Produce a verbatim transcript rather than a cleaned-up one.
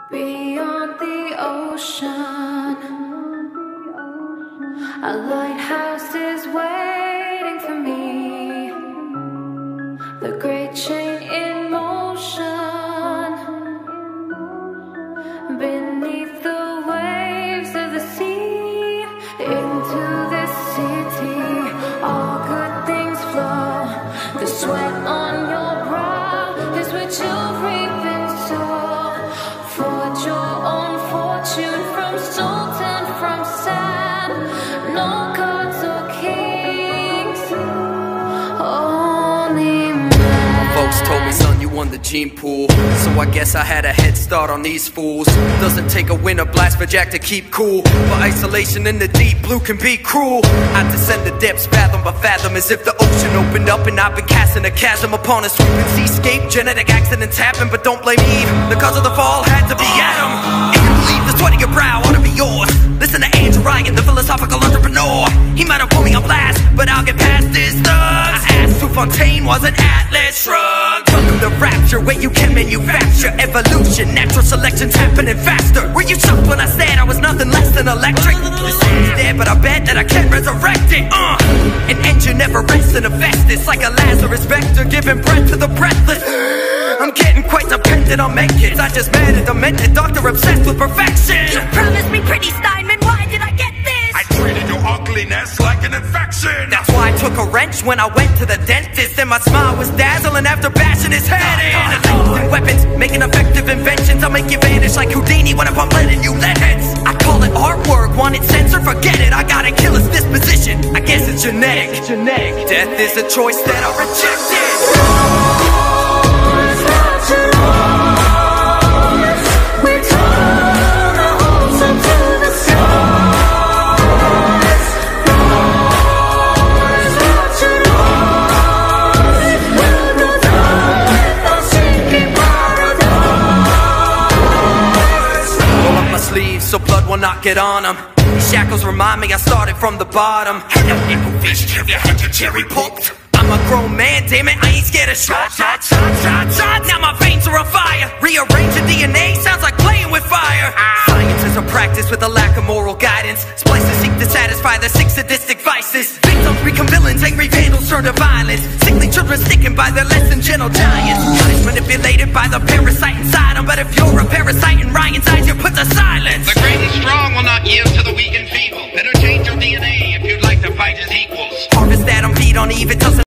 Beyond the ocean, a lighthouse is waiting for me. The great chain in motion beneath the waves of the sea. Into this city, all good things flow. The sweat on your brow is what you'll reap and sow. Forge your own fortune from salt and from sand. No gods or kings, only man. Folks told me, son, you won the gene pool, so I guess I had a head start on these fools. Doesn't take a winter blast for Jack to keep cool, but isolation in the deep blue can be cruel. I descend the depths fathom by fathom, as if the ocean opened up and I've been casting a chasm upon a sweeping seascape. Genetic accidents happen, but don't blame Eve. The cause of the fall had to be Adam. If you believe the sweat of your brow ought to be yours, listen to Andrew Ryan, the philosophical entrepreneur. He might have put me on blast, but I'll get past this thugs. I asked who Fontaine was, an Atlas shrugged. Welcome to rapture, where you can manufacture evolution. Natural selection's happening faster. Were you shocked when I said I was nothing less than electric? The city's dead, but I bet that I can resurrect it. Uh, an engine never rests in a Festus, like a Lazarus vector giving breath to the breathless. I'm getting quite dependent on medkits. I just met a demented doctor obsessed with perfection. You promised me pretty Steinman, why did I get this? I treated your ugliness like an infection. That's why I took a wrench when I went to the dentist, and my smile was dazzling after bashing his head in. And weapons, making effective inventions. I'll make you vanish like Houdini when I'm letting you let heads. I call it artwork, want it censored, forget it. I got a killer's disposition, I guess it's genetic. Genetic. Death is a choice that I rejected. So blood will not get on them. These shackles remind me I started from the bottom. Hello, nipple fish, have you had your cherry popped? I'm a grown man, damn it, I ain't scared of shots, shots, shots, shots, shots. Now my veins are on fire. Rearranging D N A sounds like playing with fire. Science is a practice with a lack of moral guidance. Splices seek to satisfy their sick sadistic vices. Victims become villains, angry vandals turn to violence. Sickly children sticking by their less than gentle giants. Punished, manipulated by the parasite inside them. But if you're a parasite in Ryan's eyes, you're put to silence. The great and strong will not yield to the weak and feeble. Better change your D N A if you'd like to fight as equals. Harvest Adam, feed on Eve, it doesn't